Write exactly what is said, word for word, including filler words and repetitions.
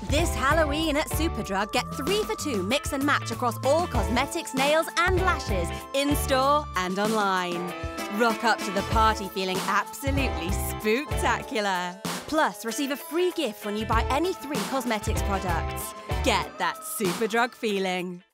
This Halloween at Superdrug, get three for two mix and match across all cosmetics, nails and lashes, in-store and online. Rock up to the party feeling absolutely spooktacular. Plus, receive a free gift when you buy any three cosmetics products. Get that Superdrug feeling.